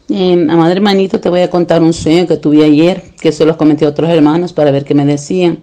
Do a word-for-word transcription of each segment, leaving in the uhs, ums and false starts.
Eh, amado hermanito, te voy a contar un sueño que tuve ayer, que se los comenté a otros hermanos para ver qué me decían.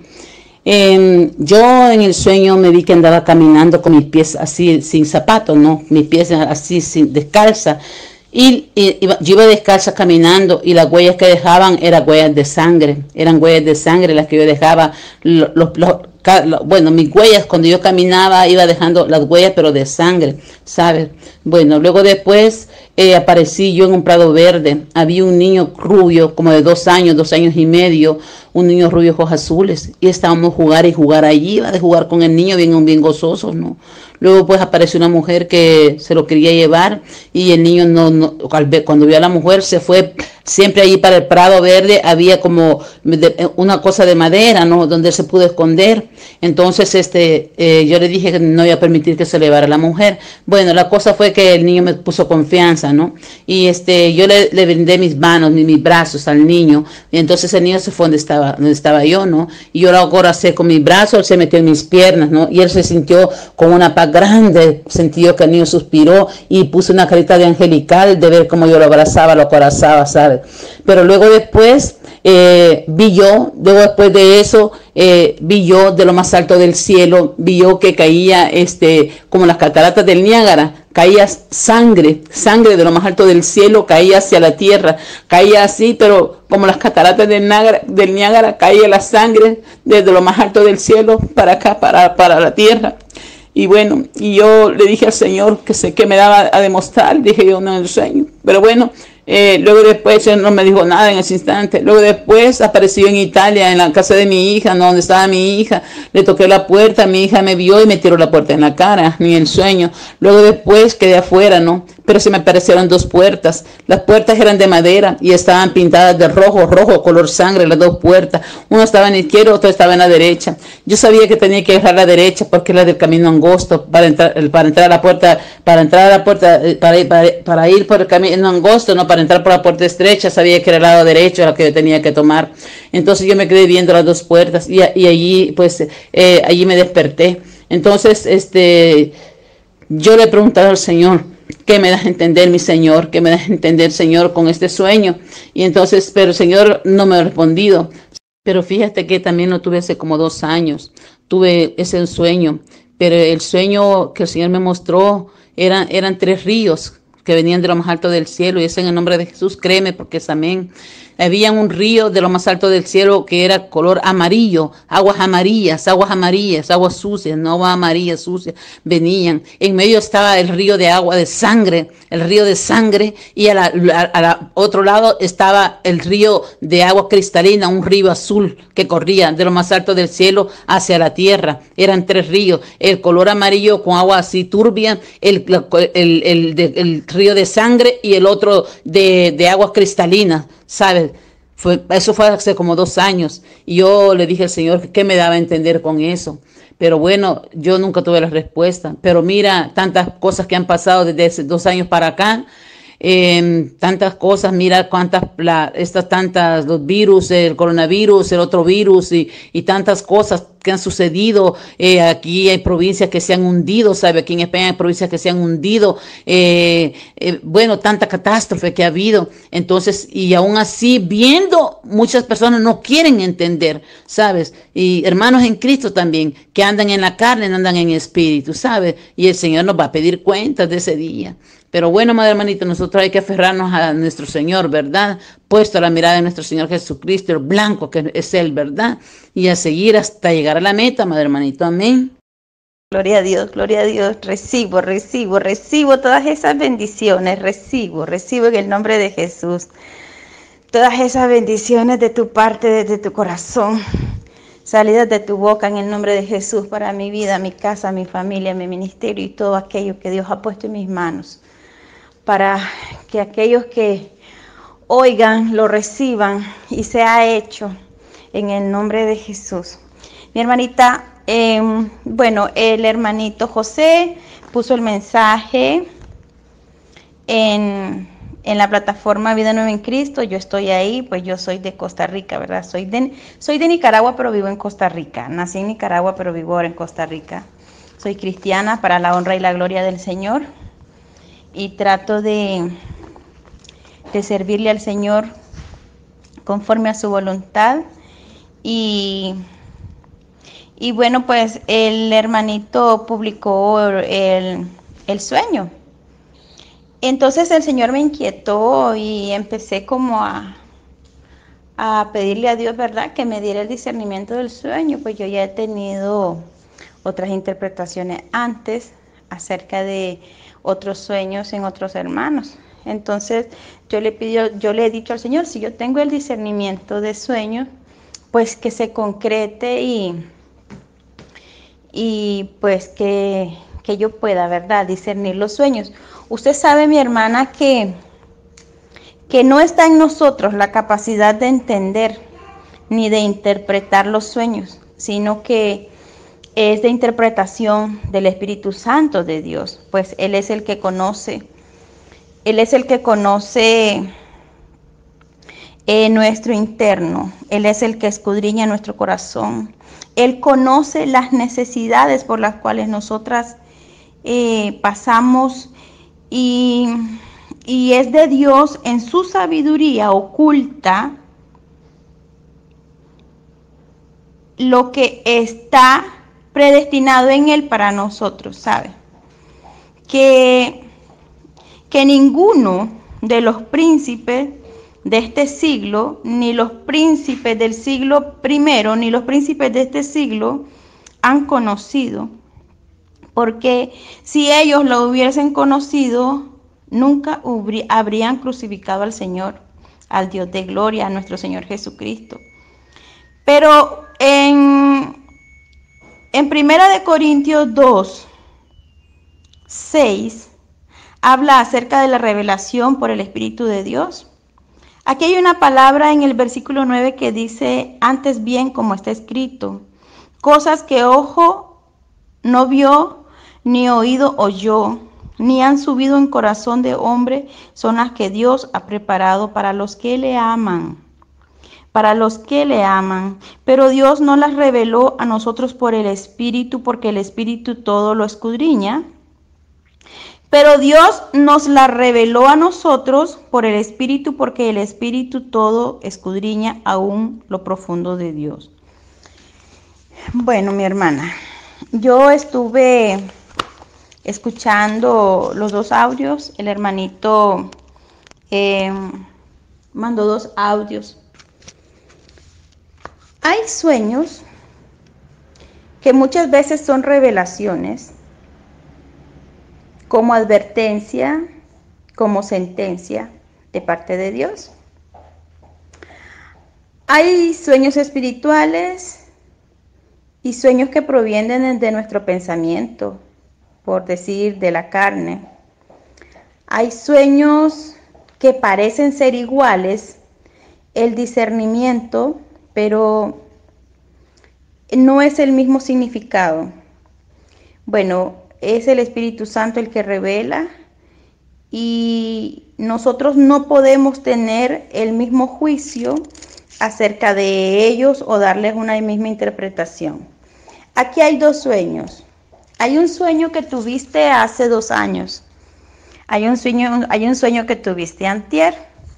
Eh, yo en el sueño me vi que andaba caminando con mis pies así, sin zapatos, ¿no? Mis pies así, sin, descalza. Y, y iba, yo iba descalza caminando y las huellas que dejaban eran huellas de sangre. Eran huellas de sangre las que yo dejaba. Los, los, los, bueno, mis huellas, cuando yo caminaba, iba dejando las huellas, pero de sangre, ¿sabes? Bueno, luego después eh, aparecí yo en un prado verde. Había un niño rubio, como de dos años, dos años y medio, un niño rubio, ojos azules, y estábamos a jugar y jugar allí, iba de jugar con el niño, bien, bien gozosos, ¿no? Luego pues apareció una mujer que se lo quería llevar y el niño no, no cuando vio a la mujer se fue. Siempre allí para el prado verde había como de, una cosa de madera, ¿no? Donde él se pudo esconder. Entonces este, eh, yo le dije que no iba a permitir que se le llevara a la mujer. Bueno, la cosa fue que el niño me puso confianza, ¿no? Y este, yo le, le brindé mis manos, mis, mis brazos al niño. Y entonces el niño se fue donde estaba, donde estaba yo, ¿no? Y yo lo acorracé con mis brazos, él se metió en mis piernas, ¿no? Y él se sintió con una paz grande, sentí que el niño suspiró y puso una carita de angelical de ver cómo yo lo abrazaba, lo acorazaba, ¿sabes? Pero luego después eh, vi yo, luego después de eso, eh, vi yo de lo más alto del cielo, vi yo que caía este, como las cataratas del Niágara, caía sangre, sangre de lo más alto del cielo, caía hacia la tierra, caía así, pero como las cataratas del Niágara, del Niágara caía la sangre desde lo más alto del cielo para acá, para, para la tierra. Y bueno, y yo le dije al Señor que sé que me daba a demostrar, dije yo no en el sueño, pero bueno, eh, luego después él no me dijo nada en ese instante. Luego después apareció en Italia, en la casa de mi hija, ¿no? Donde estaba mi hija, le toqué la puerta, mi hija me vio y me tiró la puerta en la cara, ni en el sueño. Luego después quedé afuera, ¿no? Pero se me aparecieron dos puertas. Las puertas eran de madera y estaban pintadas de rojo, rojo, color sangre, las dos puertas. Una estaba en la izquierda, otra estaba en la derecha. Yo sabía que tenía que dejar la derecha porque era del camino angosto para entrar, para entrar a la puerta, para entrar a la puerta, para ir, para, para ir por el camino angosto, no para entrar por la puerta estrecha. Sabía que era el lado derecho la que yo tenía que tomar. Entonces yo me quedé viendo las dos puertas y, y allí, pues, eh, allí me desperté. Entonces, este, yo le preguntaba al Señor, ¿qué me das a entender, mi Señor? ¿Qué me das a entender, Señor, con este sueño? Y entonces, pero el Señor no me ha respondido. Pero fíjate que también lo tuve hace como dos años. Tuve ese sueño, pero el sueño que el Señor me mostró eran, eran tres ríos que venían de lo más alto del cielo. Y es en el nombre de Jesús, créeme, porque es amén. Había un río de lo más alto del cielo que era color amarillo, aguas amarillas, aguas amarillas, aguas sucias, no aguas amarillas sucias, venían. En medio estaba el río de agua de sangre, el río de sangre, y al otro lado estaba el río de agua cristalina, un río azul que corría de lo más alto del cielo hacia la tierra. Eran tres ríos, el color amarillo con agua así turbia, el, el, el, el, de, el río de sangre y el otro de, de aguas cristalinas, ¿sabes? Fue, eso fue hace como dos años y yo le dije al Señor qué me daba a entender con eso. Pero bueno, yo nunca tuve la respuesta. Pero mira, tantas cosas que han pasado desde hace dos años para acá. Eh, tantas cosas, mira cuántas, la, estas tantas, los virus, el coronavirus, el otro virus y, y tantas cosas que han sucedido. Eh, aquí hay provincias que se han hundido, ¿sabe? Aquí en España hay provincias que se han hundido. Eh, eh, bueno, tanta catástrofe que ha habido. Entonces, y aún así, viendo, muchas personas no quieren entender, ¿sabes? Y hermanos en Cristo también, que andan en la carne, no andan en espíritu, ¿sabes? Y el Señor nos va a pedir cuentas de ese día. Pero bueno, madre hermanita, nosotros hay que aferrarnos a nuestro Señor, ¿verdad? Puesto a la mirada de nuestro Señor Jesucristo, el blanco que es Él, ¿verdad? Y a seguir hasta llegar a la meta, madre hermanito, amén. Gloria a Dios, gloria a Dios, recibo, recibo, recibo todas esas bendiciones, recibo, recibo en el nombre de Jesús. Todas esas bendiciones de tu parte, desde tu corazón, salidas de tu boca en el nombre de Jesús para mi vida, mi casa, mi familia, mi ministerio y todo aquello que Dios ha puesto en mis manos. Para que aquellos que oigan, lo reciban y sea hecho en el nombre de Jesús. Mi hermanita, eh, bueno, el hermanito José puso el mensaje en, en la plataforma Vida Nueva en Cristo. Yo estoy ahí, pues yo soy de Costa Rica, ¿verdad? Soy de, soy de Nicaragua, pero vivo en Costa Rica. Nací en Nicaragua, pero vivo ahora en Costa Rica. Soy cristiana para la honra y la gloria del Señor. Y trato de, de servirle al Señor conforme a su voluntad. Y, y bueno, pues el hermanito publicó el, el sueño. Entonces el Señor me inquietó y empecé como a, a pedirle a Dios, ¿verdad?, que me diera el discernimiento del sueño, pues yo ya he tenido otras interpretaciones antes acerca de otros sueños en otros hermanos. Entonces yo le pido, yo le he dicho al Señor, si yo tengo el discernimiento de sueños, pues que se concrete y, y pues que, que yo pueda, ¿verdad?, discernir los sueños. Usted sabe, mi hermana, que, que no está en nosotros la capacidad de entender ni de interpretar los sueños, sino que es de interpretación del Espíritu Santo de Dios, pues Él es el que conoce, Él es el que conoce eh, nuestro interno, Él es el que escudriña nuestro corazón, Él conoce las necesidades por las cuales nosotras eh, pasamos. Y, y es de Dios en su sabiduría oculta lo que está predestinado en Él para nosotros, ¿sabe? Que, que ninguno de los príncipes de este siglo, ni los príncipes del siglo primero, ni los príncipes de este siglo han conocido. Porque si ellos lo hubiesen conocido, nunca habrían crucificado al Señor, al Dios de gloria, a nuestro Señor Jesucristo. Pero en, en Primera de Corintios dos, seis, habla acerca de la revelación por el Espíritu de Dios. Aquí hay una palabra en el versículo nueve que dice, antes bien, como está escrito, cosas que ojo no vio, ni oído oyó, ni han subido en corazón de hombre, son las que Dios ha preparado para los que le aman, para los que le aman. Pero Dios no las reveló a nosotros por el Espíritu, porque el Espíritu todo lo escudriña. Pero Dios nos la reveló a nosotros por el Espíritu, porque el Espíritu todo escudriña aún lo profundo de Dios. Bueno, mi hermana, yo estuve escuchando los dos audios. El hermanito eh, mandó dos audios. Hay sueños que muchas veces son revelaciones, como advertencia, como sentencia de parte de Dios. Hay sueños espirituales y sueños que provienen de nuestro pensamiento, por decir, de la carne. Hay sueños que parecen ser iguales, el discernimiento, pero no es el mismo significado. Bueno, es el Espíritu Santo el que revela y nosotros no podemos tener el mismo juicio acerca de ellos o darles una misma interpretación. Aquí hay dos sueños. Hay un sueño que tuviste hace dos años. Hay un sueño, hay un sueño que tuviste antier.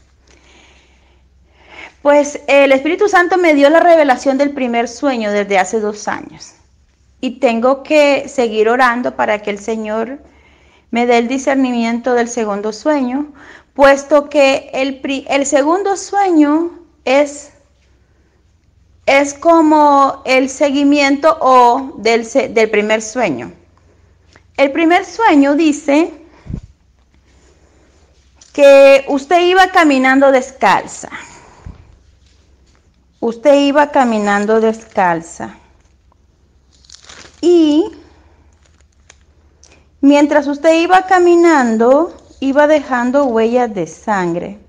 Pues el Espíritu Santo me dio la revelación del primer sueño desde hace dos años. Y tengo que seguir orando para que el Señor me dé el discernimiento del segundo sueño, puesto que el, el segundo sueño es, es como el seguimiento o del, del primer sueño. El primer sueño dice que usted iba caminando descalza. Usted iba caminando descalza. Y mientras usted iba caminando, iba dejando huellas de sangre.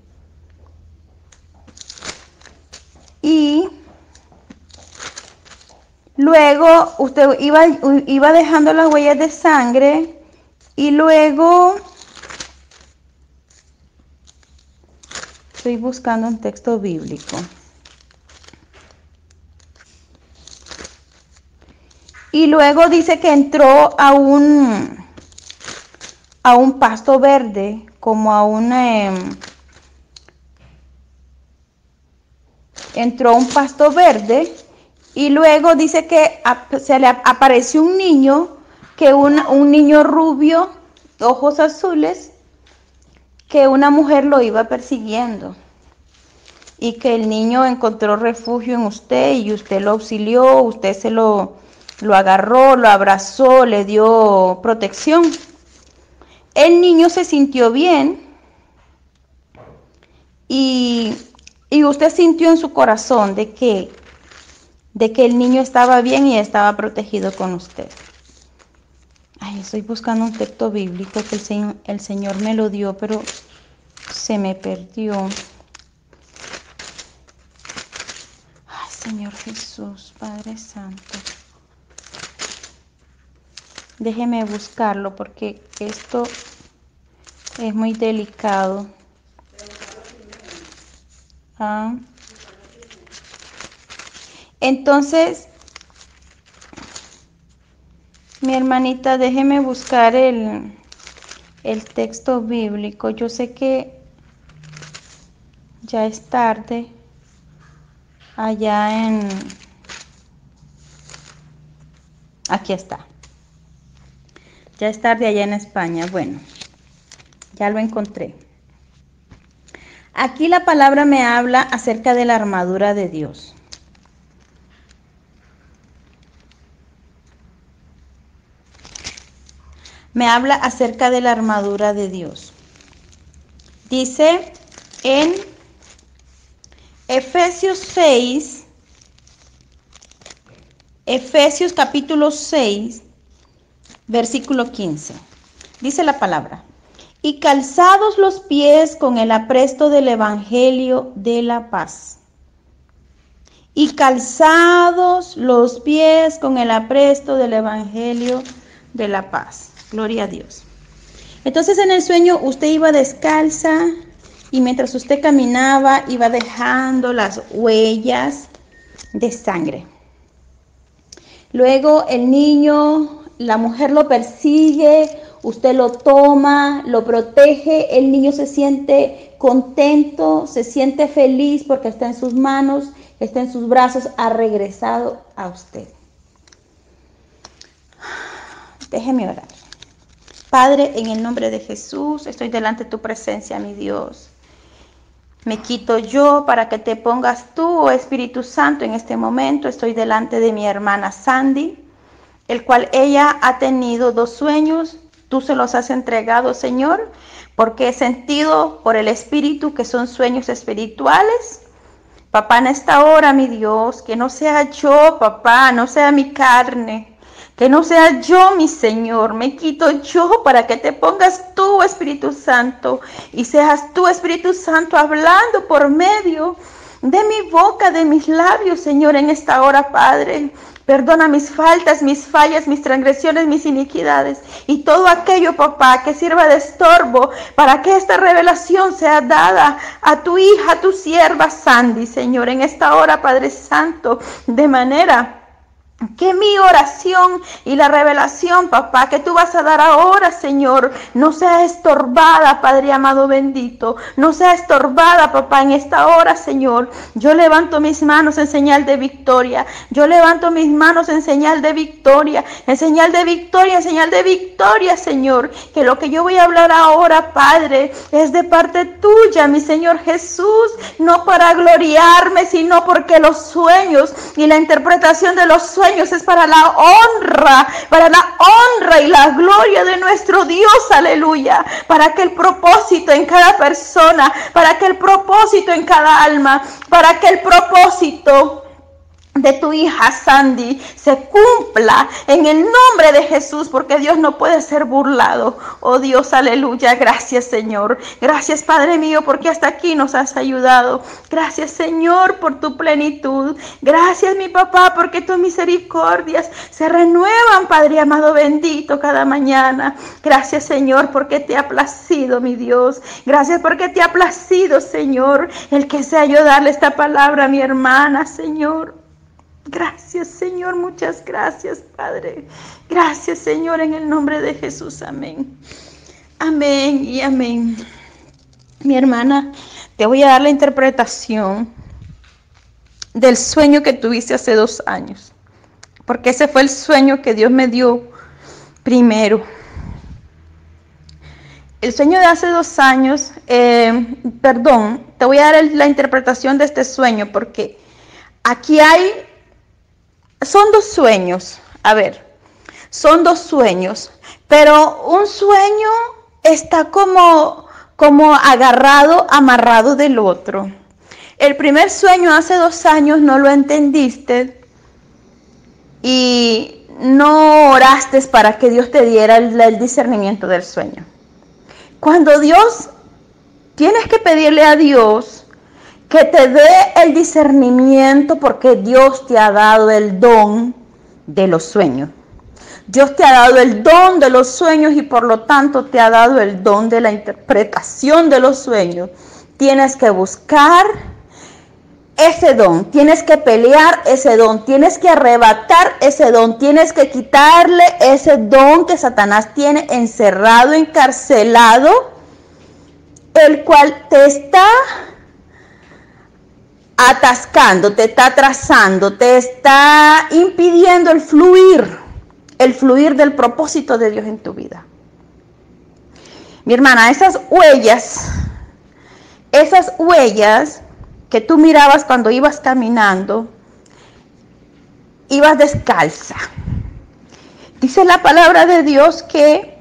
Y luego usted iba, iba dejando las huellas de sangre y luego... Estoy buscando un texto bíblico. Y luego dice que entró a un, a un pasto verde, como a un, eh, entró un pasto verde y luego dice que se le apareció un niño, que un, un niño rubio, ojos azules, que una mujer lo iba persiguiendo y que el niño encontró refugio en usted y usted lo auxilió, usted se lo, lo agarró, lo abrazó, le dio protección. El niño se sintió bien y, y usted sintió en su corazón de que, de que el niño estaba bien y estaba protegido con usted. Ay, estoy buscando un texto bíblico que el Señor, el Señor me lo dio, pero se me perdió. Ay, Señor Jesús, Padre Santo. Déjeme buscarlo porque esto es muy delicado. Ah. Entonces, mi hermanita, déjeme buscar el, el texto bíblico. Yo sé que ya es tarde allá en... Aquí está. Ya es tarde allá en España. Bueno, ya lo encontré. Aquí la palabra me habla acerca de la armadura de Dios. Me habla acerca de la armadura de Dios. Dice en Efesios seis, Efesios capítulo seis, versículo quince. Dice la palabra: y calzados los pies con el apresto del evangelio de la paz. Y calzados los pies con el apresto del evangelio de la paz. Gloria a Dios. Entonces en el sueño usted iba descalza y mientras usted caminaba iba dejando las huellas de sangre. Luego el niño, la mujer lo persigue, usted lo toma, lo protege, el niño se siente contento, se siente feliz porque está en sus manos, está en sus brazos, ha regresado a usted. Déjeme orar. Padre, en el nombre de Jesús, estoy delante de tu presencia, mi Dios. Me quito yo para que te pongas tú, oh Espíritu Santo, en este momento. Estoy delante de mi hermana Sandy, el cual ella ha tenido dos sueños. Tú se los has entregado, Señor, porque he sentido por el Espíritu que son sueños espirituales. Papá, en esta hora, mi Dios, que no sea yo, papá, no sea mi carne, que no sea yo, mi Señor, me quito yo para que te pongas tú, Espíritu Santo, y seas tú, Espíritu Santo, hablando por medio de mi boca, de mis labios, Señor, en esta hora, Padre. Perdona mis faltas, mis fallas, mis transgresiones, mis iniquidades y todo aquello, papá, que sirva de estorbo para que esta revelación sea dada a tu hija, a tu sierva Sandy, Señor, en esta hora, Padre Santo, de manera que mi oración y la revelación, papá, que tú vas a dar ahora, Señor, no sea estorbada, Padre amado bendito, no sea estorbada, papá, en esta hora, Señor. Yo levanto mis manos en señal de victoria, yo levanto mis manos en señal de victoria, en señal de victoria, en señal de victoria, Señor, que lo que yo voy a hablar ahora, Padre, es de parte tuya, mi Señor Jesús, no para gloriarme, sino porque los sueños y la interpretación de los sueños es para la honra, para la honra y la gloria de nuestro Dios, aleluya, para que el propósito en cada persona, para que el propósito en cada alma, para que el propósito de tu hija Sandy se cumpla en el nombre de Jesús, porque Dios no puede ser burlado. Oh Dios, aleluya. Gracias, Señor. Gracias, Padre mío, porque hasta aquí nos has ayudado. Gracias, Señor, por tu plenitud. Gracias, mi papá, porque tus misericordias se renuevan, Padre amado bendito, cada mañana. Gracias, Señor, porque te ha placido, mi Dios. Gracias porque te ha placido, Señor, el que sea yo darle esta palabra a mi hermana, Señor. Gracias, Señor, muchas gracias, Padre. Gracias, Señor, en el nombre de Jesús. Amén. Amén y amén. Mi hermana, te voy a dar la interpretación del sueño que tuviste hace dos años, porque ese fue el sueño que Dios me dio primero. El sueño de hace dos años, eh, perdón, te voy a dar la interpretación de este sueño, porque aquí hay, son dos sueños, a ver, son dos sueños, pero un sueño está como, como agarrado, amarrado del otro. El primer sueño hace dos años no lo entendiste y no oraste para que Dios te diera el, el discernimiento del sueño. Cuando Dios, tienes que pedirle a Dios que te dé el discernimiento, porque Dios te ha dado el don de los sueños. Dios te ha dado el don de los sueños y por lo tanto te ha dado el don de la interpretación de los sueños. Tienes que buscar ese don, tienes que pelear ese don, tienes que arrebatar ese don, tienes que quitarle ese don que Satanás tiene encerrado, encarcelado, el cual te está atascando, te está atrasando, te está impidiendo el fluir, el fluir del propósito de Dios en tu vida. Mi hermana, esas huellas, esas huellas que tú mirabas cuando ibas caminando, ibas descalza. Dice la palabra de Dios que,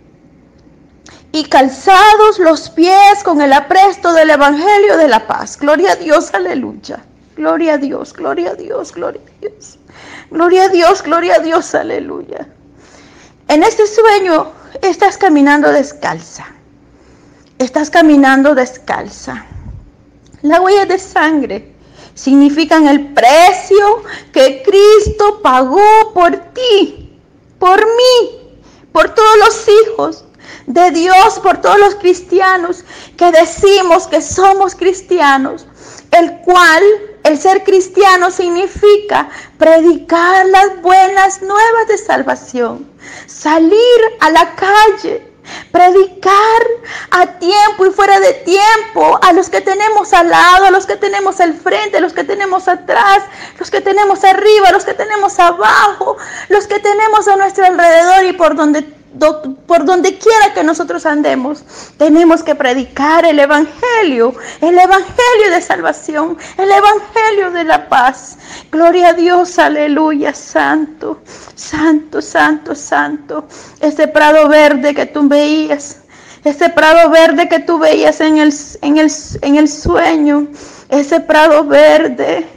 y calzados los pies con el apresto del evangelio de la paz. Gloria a Dios, aleluya. Gloria a Dios, gloria a Dios, gloria a Dios. Gloria a Dios, gloria a Dios, aleluya. En este sueño estás caminando descalza. Estás caminando descalza. Las huellas de sangre significan el precio que Cristo pagó por ti, por mí, por todos los hijos de Dios, por todos los cristianos que decimos que somos cristianos, el cual el ser cristiano significa predicar las buenas nuevas de salvación, salir a la calle, predicar a tiempo y fuera de tiempo, a los que tenemos al lado, a los que tenemos al frente, a los que tenemos atrás, los que tenemos arriba, a los que tenemos abajo, los que tenemos a nuestro alrededor y por donde, do, por donde quiera que nosotros andemos. Tenemos que predicar el evangelio, el evangelio de salvación, el evangelio de la paz. Gloria a Dios, aleluya, santo, santo, santo, santo. Ese prado verde que tú veías, ese prado verde que tú veías en el, en el, en el sueño, ese prado verde,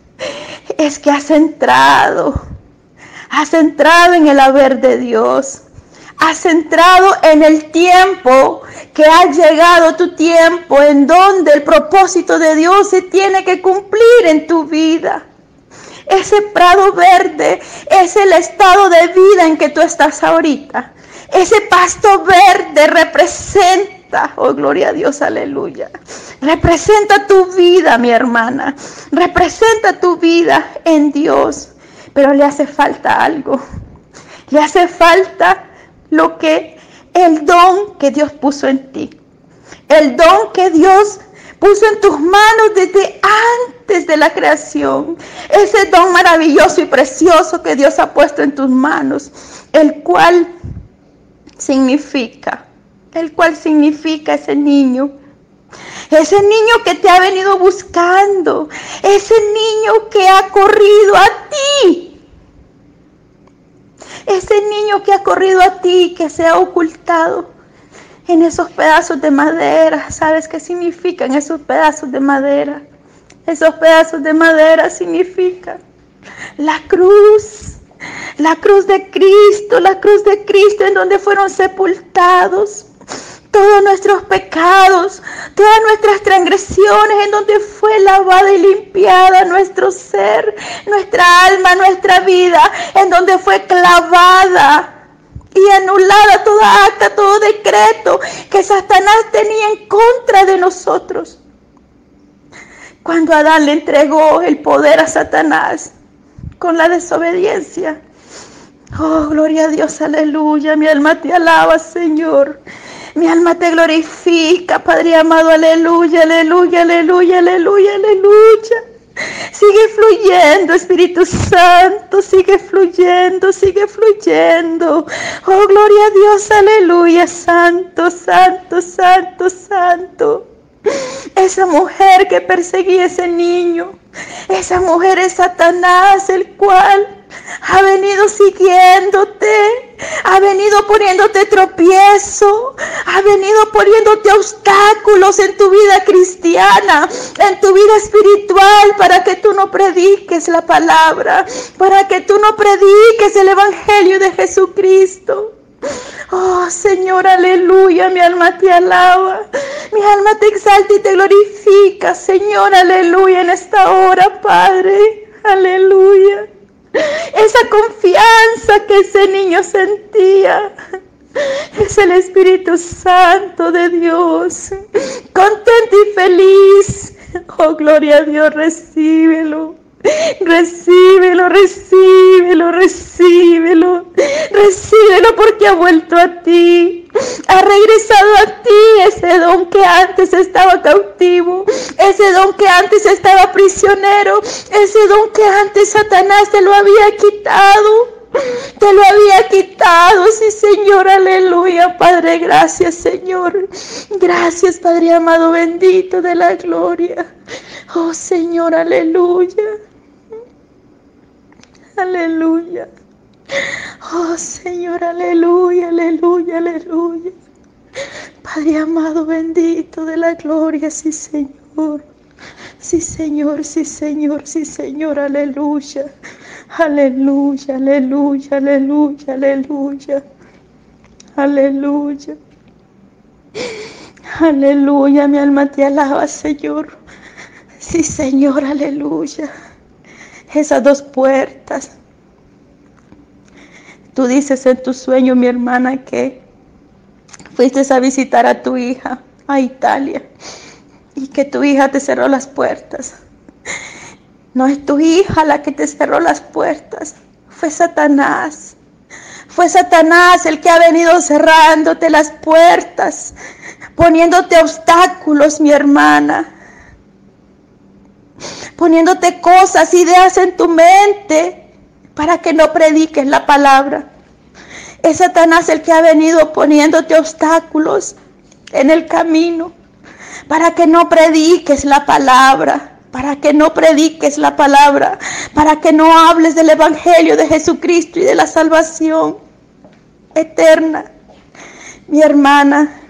es que has entrado, has entrado en el haber de Dios. Has entrado en el tiempo, que ha llegado tu tiempo en donde el propósito de Dios se tiene que cumplir en tu vida. Ese prado verde es el estado de vida en que tú estás ahorita. Ese pasto verde representa, oh gloria a Dios, aleluya. Representa tu vida, mi hermana. Representa tu vida en Dios. Pero le hace falta algo. Le hace falta lo que, el don que Dios puso en ti. El don que Dios puso en tus manos desde antes de la creación. Ese don maravilloso y precioso que Dios ha puesto en tus manos. El cual significa, el cual significa ese niño. Ese niño que te ha venido buscando. Ese niño que ha corrido a ti. Ese niño que ha corrido a ti, que se ha ocultado en esos pedazos de madera. ¿Sabes qué significan esos pedazos de madera? Esos pedazos de madera significan la cruz. La cruz de Cristo, la cruz de Cristo en donde fueron sepultados todos nuestros pecados, todas nuestras transgresiones, en donde fue lavada y limpiada nuestro ser, nuestra alma, nuestra vida, en donde fue clavada y anulada toda acta, todo decreto que Satanás tenía en contra de nosotros. Cuando Adán le entregó el poder a Satanás con la desobediencia. Oh, gloria a Dios, aleluya. Mi alma te alaba, Señor. Mi alma te glorifica, Padre amado, aleluya, aleluya, aleluya, aleluya, aleluya. Sigue fluyendo, Espíritu Santo, sigue fluyendo, sigue fluyendo. Oh, gloria a Dios, aleluya, santo, santo, santo, santo. Esa mujer que perseguía a ese niño, esa mujer es Satanás, el cual ha venido siguiéndote, ha venido poniéndote tropiezo, ha venido poniéndote obstáculos en tu vida cristiana, en tu vida espiritual, para que tú no prediques la palabra, para que tú no prediques el evangelio de Jesucristo. Oh, Señor, aleluya, mi alma te alaba, mi alma te exalta y te glorifica, Señor, aleluya, en esta hora, Padre, aleluya. Esa confianza que ese niño sentía es el Espíritu Santo de Dios, contento y feliz. Oh, gloria a Dios, recíbelo. Recíbelo, recíbelo, recíbelo, recíbelo porque ha vuelto a ti, ha regresado a ti ese don que antes estaba cautivo, ese don que antes estaba prisionero, ese don que antes Satanás te lo había quitado. Te lo había quitado, sí, Señor, aleluya, Padre, gracias, Señor, gracias, Padre amado, bendito de la gloria, oh, Señor, aleluya, aleluya, oh, Señor, aleluya, aleluya, aleluya, Padre amado, bendito de la gloria, sí, Señor, sí, Señor, sí, Señor, sí, Señor, aleluya. Aleluya, aleluya, aleluya, aleluya, aleluya, aleluya, mi alma te alaba, Señor, sí, Señor, aleluya, esas dos puertas, tú dices en tu sueño, mi hermana, que fuiste a visitar a tu hija a Italia y que tu hija te cerró las puertas. No es tu hija la que te cerró las puertas, fue Satanás. Fue Satanás el que ha venido cerrándote las puertas, poniéndote obstáculos, mi hermana. Poniéndote cosas, ideas en tu mente para que no prediques la palabra. Es Satanás el que ha venido poniéndote obstáculos en el camino para que no prediques la palabra. Para que no prediques la palabra, para que no hables del evangelio de Jesucristo y de la salvación eterna. Mi hermana,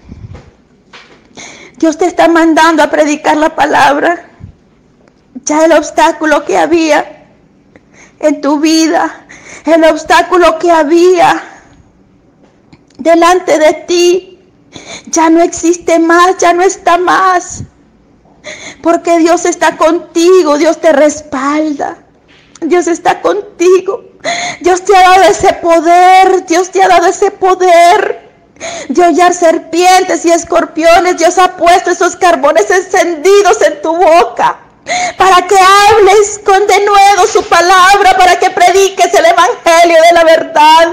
Dios te está mandando a predicar la palabra. Ya el obstáculo que había en tu vida, el obstáculo que había delante de ti, ya no existe más, ya no está más. Porque Dios está contigo, Dios te respalda, Dios está contigo, Dios te ha dado ese poder, Dios te ha dado ese poder de hollar serpientes y escorpiones. Dios ha puesto esos carbones encendidos en tu boca para que hables con denuedo su palabra, para que prediques el evangelio de la verdad.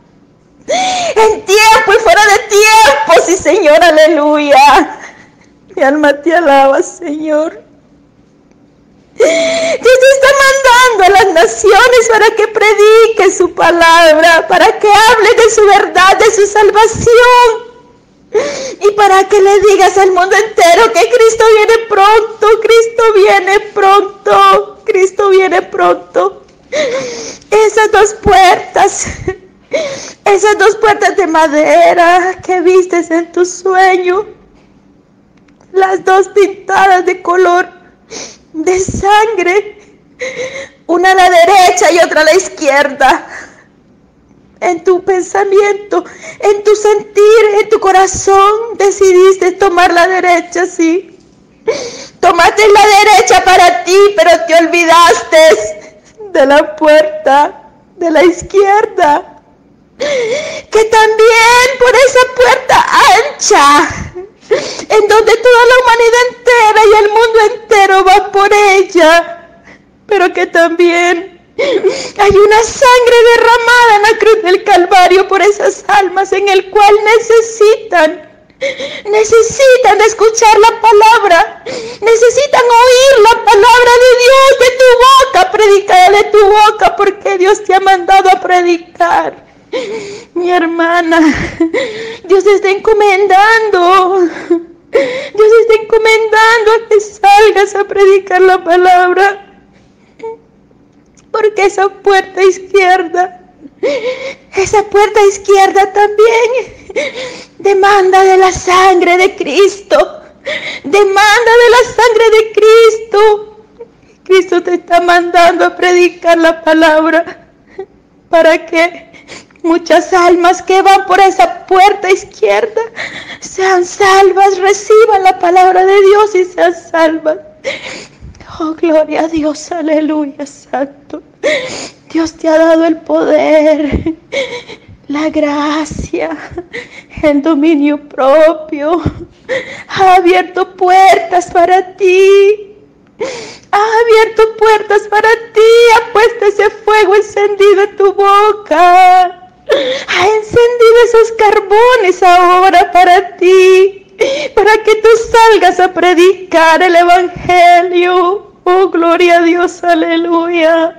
En tiempo y fuera de tiempo, sí, Señor, aleluya. Mi alma te alaba, Señor. Dios te está mandando a las naciones para que predique su palabra, para que hable de su verdad, de su salvación. Y para que le digas al mundo entero que Cristo viene pronto, Cristo viene pronto, Cristo viene pronto. Esas dos puertas, esas dos puertas de madera que vistes en tu sueño, las dos pintadas de color de sangre, una a la derecha y otra a la izquierda. En tu pensamiento, en tu sentir, en tu corazón, decidiste tomar la derecha, sí. Tomaste la derecha para ti, pero te olvidaste de la puerta de la izquierda, que también por esa puerta ancha, en donde toda la humanidad entera y el mundo entero va por ella, pero que también hay una sangre derramada en la cruz del Calvario por esas almas en el cual necesitan Necesitan escuchar la palabra. Necesitan oír la palabra de Dios de tu boca. Predicar de tu boca, porque Dios te ha mandado a predicar. Mi hermana, Dios está encomendando. Dios está encomendando a que salgas a predicar la palabra. Porque esa puerta izquierda, esa puerta izquierda también demanda de la sangre de Cristo. Demanda de la sangre de Cristo. Cristo te está mandando a predicar la palabra para que muchas almas que van por esa puerta izquierda sean salvas, reciban la palabra de Dios y sean salvas. Oh, gloria a Dios, aleluya, santo. Dios te ha dado el poder, la gracia, el dominio propio. Ha abierto puertas para ti. Ha abierto puertas para ti. Ha puesto ese fuego encendido en tu boca. Ha encendido esos carbones ahora para ti, para que tú salgas a predicar el evangelio. Oh, gloria a Dios, aleluya.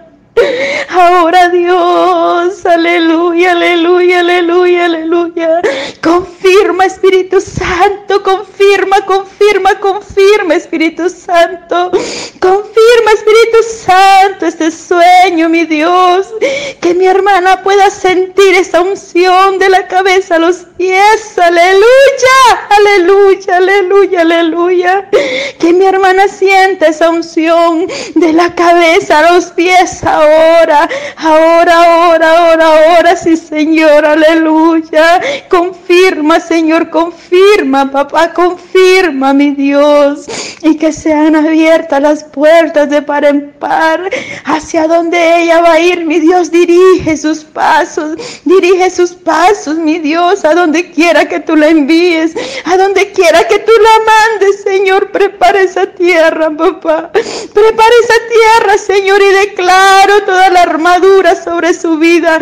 Ahora Dios, aleluya, aleluya, aleluya, aleluya. Confirma, Espíritu Santo, confirma, confirma, confirma, Espíritu Santo. Confirma, Espíritu Santo, este sueño, mi Dios. Que mi hermana pueda sentir esa unción de la cabeza a los pies. Aleluya, aleluya, aleluya, aleluya. Que mi hermana sienta esa unción de la cabeza a los pies ahora. Ahora, ahora, ahora, ahora, ahora, sí, Señor, aleluya. Confirma, Señor, confirma, papá, confirma, mi Dios. Y que sean abiertas las puertas de par en par. Hacia donde ella va a ir, mi Dios, dirige sus pasos. Dirige sus pasos, mi Dios, a donde quiera que tú la envíes. A donde quiera que tú la mandes, Señor, prepara esa tierra, papá. Prepara esa tierra, Señor, y declaro toda la armadura sobre su vida.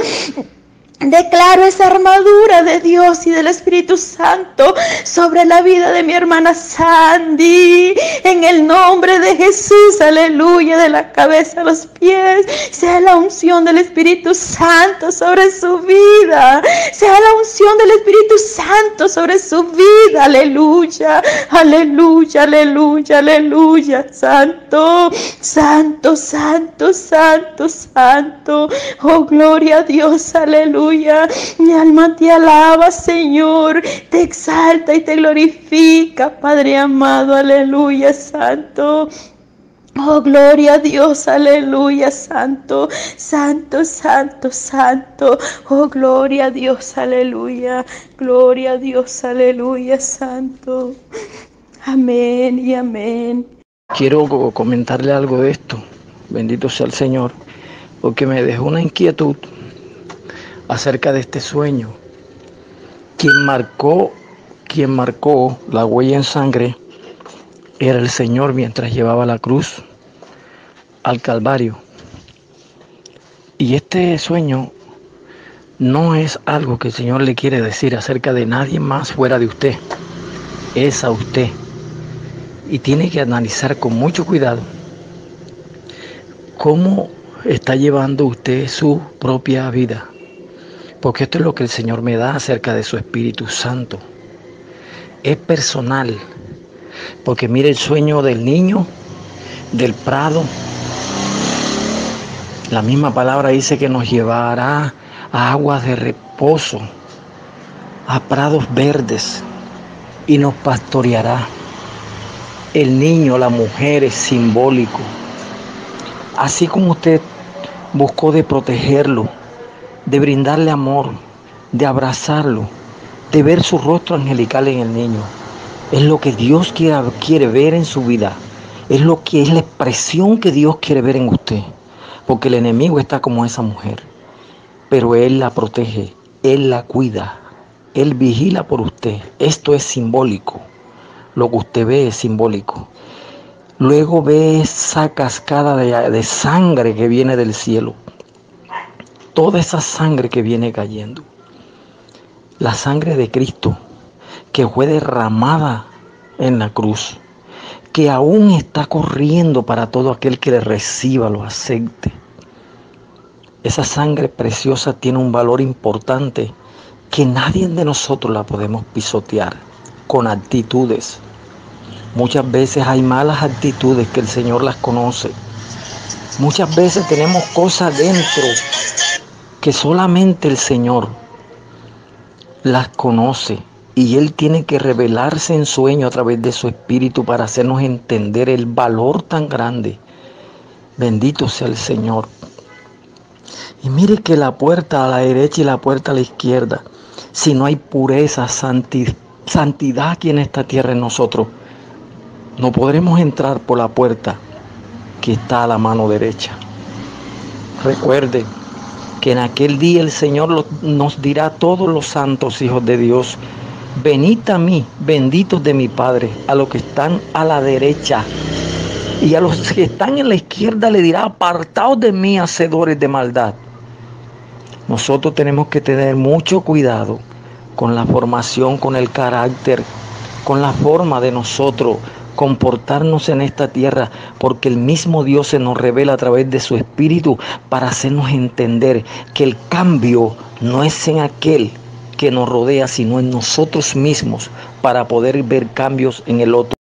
Declaro esa armadura de Dios y del Espíritu Santo sobre la vida de mi hermana Sandy, en el nombre de Jesús, aleluya, de la cabeza a los pies. Sea la unción del Espíritu Santo sobre su vida, sea la unción del Espíritu Santo sobre su vida, aleluya, aleluya, aleluya, aleluya, santo, santo, santo, santo, santo, oh, gloria a Dios, aleluya. Mi alma te alaba, Señor, te exalta y te glorifica, Padre amado, aleluya, santo. Oh, gloria a Dios, aleluya, santo, santo, santo, santo. Oh, gloria a Dios, aleluya, gloria a Dios, aleluya, santo. Amén y amén. Quiero comentarle algo de esto, bendito sea el Señor, porque me dejó una inquietud acerca de este sueño. Quien marcó, quien marcó la huella en sangre era el Señor mientras llevaba la cruz al Calvario. Y este sueño no es algo que el Señor le quiere decir acerca de nadie más fuera de usted. Es a usted. Y tiene que analizar con mucho cuidado cómo está llevando usted su propia vida. Porque esto es lo que el Señor me da acerca de su Espíritu Santo. Es personal. Porque mire el sueño del niño, del prado. La misma palabra dice que nos llevará a aguas de reposo, a prados verdes, y nos pastoreará. El niño, la mujer es simbólico. Así como usted buscó de protegerlo, de brindarle amor, de abrazarlo, de ver su rostro angelical en el niño. Es lo que Dios quiere, quiere ver en su vida. Es lo que es la expresión que Dios quiere ver en usted. Porque el enemigo está como esa mujer. Pero Él la protege, Él la cuida, Él vigila por usted. Esto es simbólico. Lo que usted ve es simbólico. Luego ve esa cascada de, de sangre que viene del cielo. Toda esa sangre que viene cayendo. La sangre de Cristo, que fue derramada en la cruz, que aún está corriendo para todo aquel que le reciba, lo acepte. Esa sangre preciosa tiene un valor importante que nadie de nosotros la podemos pisotear con actitudes. Muchas veces hay malas actitudes que el Señor las conoce. Muchas veces tenemos cosas dentro que solamente el Señor las conoce. Y Él tiene que revelarse en sueño a través de su Espíritu para hacernos entender el valor tan grande. Bendito sea el Señor. Y mire que la puerta a la derecha y la puerta a la izquierda, si no hay pureza, santidad aquí en esta tierra en nosotros, no podremos entrar por la puerta que está a la mano derecha. Recuerde que en aquel día el Señor nos dirá a todos los santos hijos de Dios: venid a mí, benditos de mi Padre, a los que están a la derecha. Y a los que están en la izquierda le dirá: apartaos de mí, hacedores de maldad. Nosotros tenemos que tener mucho cuidado con la formación, con el carácter, con la forma de nosotros comportarnos en esta tierra, porque el mismo Dios se nos revela a través de su Espíritu para hacernos entender que el cambio no es en aquel que nos rodea, sino en nosotros mismos, para poder ver cambios en el otro.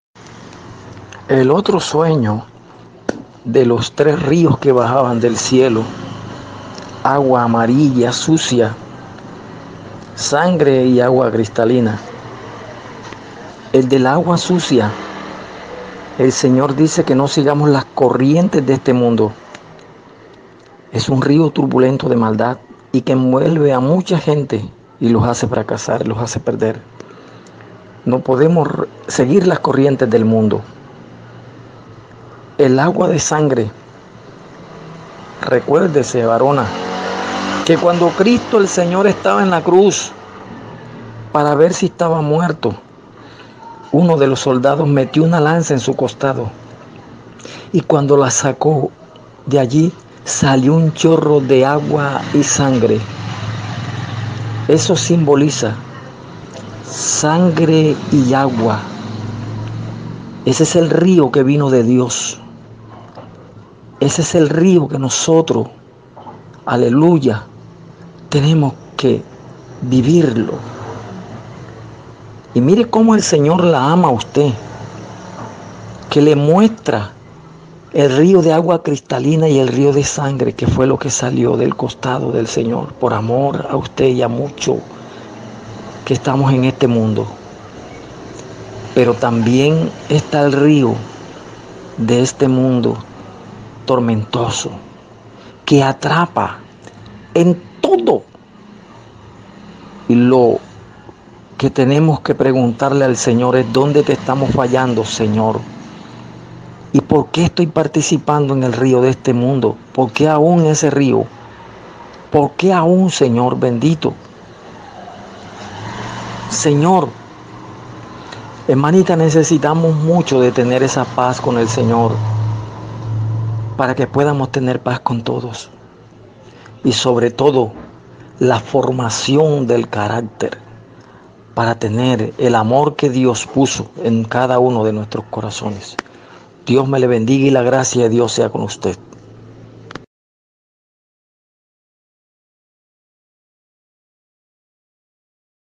El otro sueño de los tres ríos que bajaban del cielo, agua amarilla, sucia, sangre y agua cristalina. El del agua sucia, el Señor dice que no sigamos las corrientes de este mundo. Es un río turbulento de maldad y que envuelve a mucha gente y los hace fracasar, los hace perder. No podemos seguir las corrientes del mundo. El agua de sangre. Recuérdese, varona, que cuando Cristo el Señor estaba en la cruz para ver si estaba muerto, uno de los soldados metió una lanza en su costado y cuando la sacó de allí salió un chorro de agua y sangre. Eso simboliza sangre y agua. Ese es el río que vino de Dios. Ese es el río que nosotros, aleluya, tenemos que vivirlo. Y mire cómo el Señor la ama a usted, que le muestra el río de agua cristalina y el río de sangre, que fue lo que salió del costado del Señor, por amor a usted y a muchos que estamos en este mundo. Pero también está el río de este mundo tormentoso, que atrapa en todo. Y lo que tenemos que preguntarle al Señor es: ¿dónde te estamos fallando, Señor? ¿Y por qué estoy participando en el río de este mundo? ¿Por qué aún ese río? ¿Por qué aún, Señor bendito? Señor, hermanita, necesitamos mucho de tener esa paz con el Señor para que podamos tener paz con todos. Y sobre todo, la formación del carácter para tener el amor que Dios puso en cada uno de nuestros corazones. Dios me le bendiga y la gracia de Dios sea con usted.